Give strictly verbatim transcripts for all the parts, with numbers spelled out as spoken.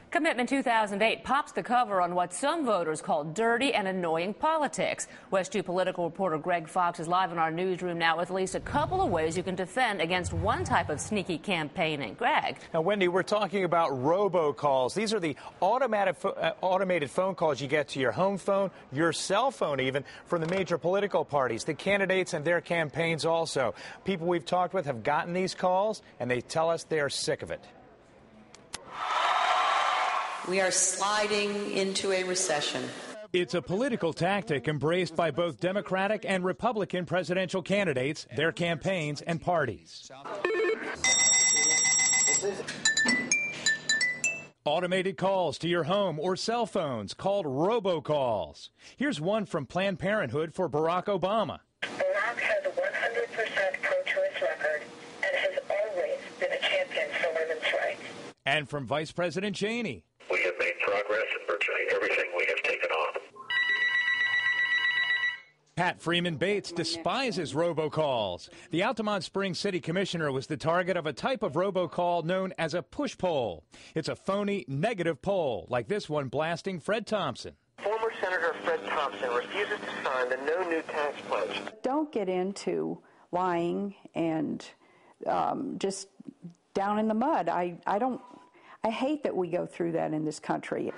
Commitment two thousand eight pops the cover on what some voters call dirty and annoying politics. WESH two political reporter Greg Fox is live in our newsroom now with at least a couple of ways you can defend against one type of sneaky campaigning. Greg. Now, Wendy, we're talking about robocalls. These are the automatic fo uh, automated phone calls you get to your home phone, your cell phone even, from the major political parties, the candidates and their campaigns also. People we've talked with have gotten these calls, and they tell us they are sick of it. We are sliding into a recession. It's a political tactic embraced by both Democratic and Republican presidential candidates, their campaigns, and parties. Automated calls to your home or cell phones called robocalls. Here's one from Planned Parenthood for Barack Obama. Barack has a one hundred percent pro-choice record and has always been a champion for women's rights. And from Vice President Cheney. We have made progress in virtually everything we have taken on. Pat Freeman Bates despises robocalls. The Altamont Springs City Commissioner was the target of a type of robocall known as a push poll. It's a phony negative poll, like this one blasting Fred Thompson. Former Senator Fred Thompson refuses to sign the No New Tax Pledge. Don't get into lying and um, just down in the mud. I, I don't... I hate that we go through that in this country.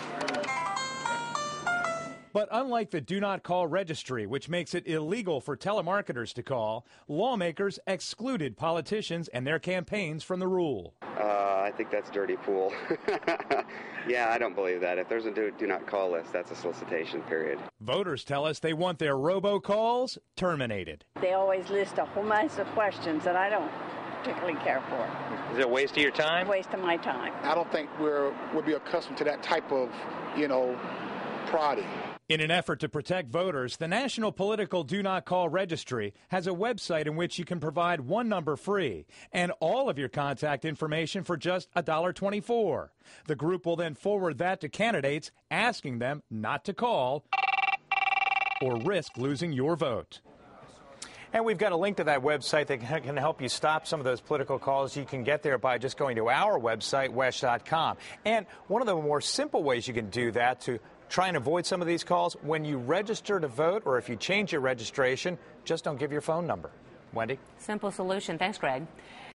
But unlike the Do Not Call registry, which makes it illegal for telemarketers to call, lawmakers excluded politicians and their campaigns from the rule. Uh, I think that's dirty pool. Yeah, I don't believe that. If there's a do, do not call list, that's a solicitation period. Voters tell us they want their robocalls terminated. They always list a whole mess of questions that I don't particularly care for. Is it a waste of your time? A waste of my time. I don't think we're we'll be accustomed to that type of, you know, prodding. In an effort to protect voters, the National Political Do Not Call Registry has a website in which you can provide one number free and all of your contact information for just one dollar and twenty-four cents. The group will then forward that to candidates, asking them not to call or risk losing your vote. And we've got a link to that website that can help you stop some of those political calls. You can get there by just going to our website, wesh dot com. And one of the more simple ways you can do that to try and avoid some of these calls, when you register to vote or if you change your registration, just don't give your phone number. Wendy? Simple solution. Thanks, Greg.